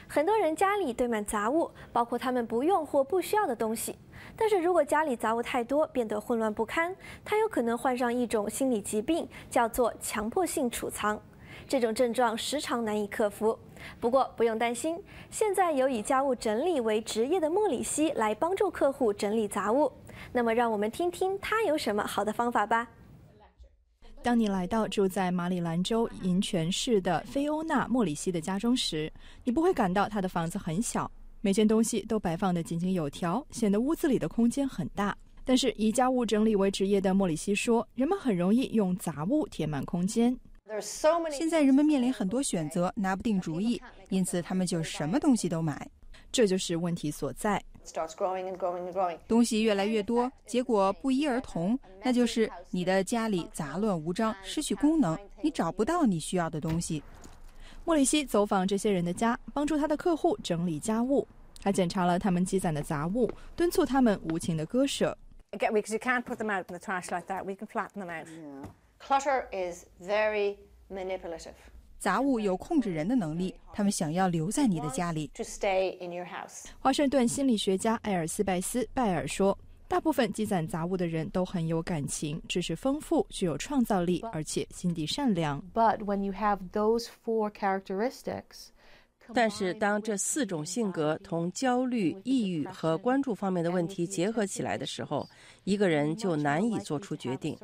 很多人家里堆满杂物，包括他们不用或不需要的东西。但是如果家里杂物太多，变得混乱不堪，他有可能患上一种心理疾病，叫做强迫性储藏。这种症状时常难以克服。不过不用担心，现在有以家务整理为职业的莫里西来帮助客户整理杂物。那么让我们听听他有什么好的方法吧。 当你来到住在马里兰州银泉市的菲欧娜·莫里西的家中时，你不会感到她的房子很小，每件东西都摆放得井井有条，显得屋子里的空间很大。但是以家务整理为职业的莫里西说，人们很容易用杂物填满空间。 现在人们面临很多选择，拿不定主意，因此他们就什么东西都买。 这就是问题所在。 东西越来越多，结果不一而同，那就是你的家里杂乱无章，失去功能，你找不到你需要的东西。 莫里西走访这些人的家，帮助他的客户整理家务。他检查了他们积攒的杂物，敦促他们无情的割舍。 Because you can't put them out in the trash like that. We can flatten them out. Clutter is very manipulative. 杂物有控制人的能力，他们想要留在你的家里。 To stay in your house. 华盛顿心理学家艾尔斯拜斯·拜尔说，大部分积攒杂物的人都很有感情，知识丰富，具有创造力，而且心地善良。 But when you have those 4 characteristics, 但是当这4种性格同焦虑、抑郁和关注方面的问题结合起来的时候，一个人就难以做出决定。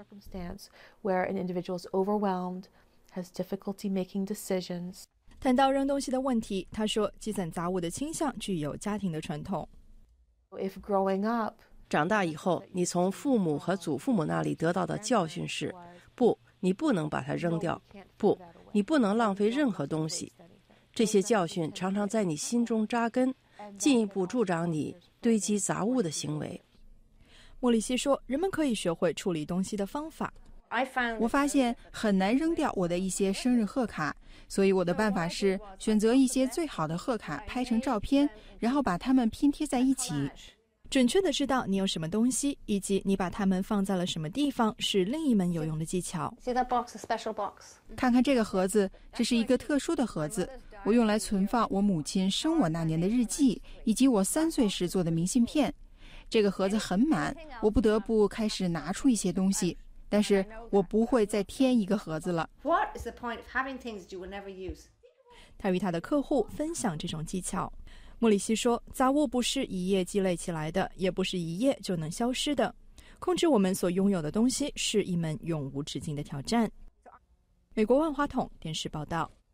where an individual is overwhelmed, has difficulty making decisions. 谈到扔东西的问题，他说，积攒杂物的倾向具有家庭的传统。 If growing up, 长大以后，你从父母和祖父母那里得到的教训是：不，你不能把它扔掉；不，你不能浪费任何东西。这些教训常常在你心中扎根，进一步助长你堆积杂物的行为。 莫里西说，人们可以学会处理东西的方法。 我发现很难扔掉我的一些生日贺卡，所以我的办法是选择一些最好的贺卡，拍成照片，然后把它们拼贴在一起。 准确地知道你有什么东西，以及你把它们放在了什么地方，是另一门有用的技巧。 See that box, a special box. 看看这个盒子，这是一个特殊的盒子，我用来存放我母亲生我那年的日记，以及我3岁时做的明信片。这个盒子很满，我不得不开始拿出一些东西，但是我不会再添一个盒子了。 What is the point of having things that you will never use? 他与他的客户分享这种技巧。莫里西说，杂物不是一夜积累起来的，也不是一夜就能消失的。控制我们所拥有的东西是一门永无止境的挑战。美国万花筒电视报道。